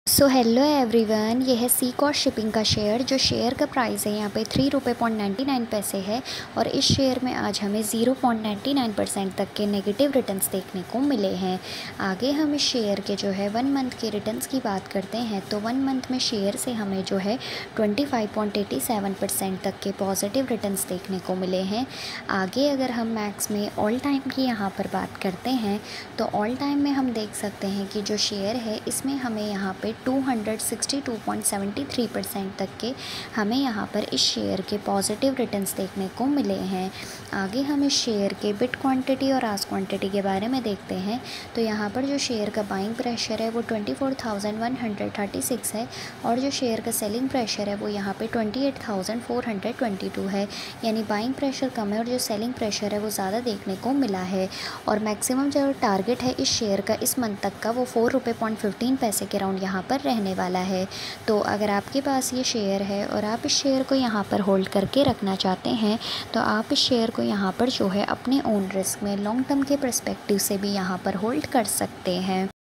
So hello everyone, ये है seek और शिपिंग का शेयर। जो शेयर का प्राइस है यहाँ पे 3 रुपये 99 है और इस शेयर में आज हमें 0.99% तक के नेगेटिव रिटर्न्स देखने को मिले हैं। आगे हम इस शेयर के जो है 1 मंथ के रिटर्न्स की बात करते हैं तो 1 मंथ में शेयर से हमें जो है 25.87% तक के पॉजिटिव रिटर्न्स देखने को मिले हैं। आगे अगर हम मैक्स में ऑल टाइम की यहाँ पर बात करते हैं तो ऑल टाइम में हम देख सकते हैं कि जो शेयर है इसमें हमें यहाँ पे 262.73% तक के हमें यहाँ पर इस शेयर के पॉजिटिव रिटर्न्स देखने को मिले हैं। आगे हम इस शेयर के बिड क्वांटिटी और आस्क क्वांटिटी के बारे में देखते हैं तो यहाँ पर जो शेयर का बाइंग प्रेशर है वो 24,136 है और जो शेयर का सेलिंग प्रेशर है वो यहाँ पे 28,422 है। यानी बाइंग प्रेशर कम है और जो सेलिंग प्रेशर है वो ज़्यादा देखने को मिला है। और मैक्सिमम जो टारगेट है इस शेयर का इस मंथ तक का वो 4 रुपये 15 के राउंड यहाँ पर रहने वाला है। तो अगर आपके पास ये शेयर है और आप इस शेयर को यहाँ पर होल्ड करके रखना चाहते हैं तो आप इस शेयर को यहाँ पर जो है अपने ओन रिस्क में लॉन्ग टर्म के पर्सपेक्टिव से भी यहाँ पर होल्ड कर सकते हैं।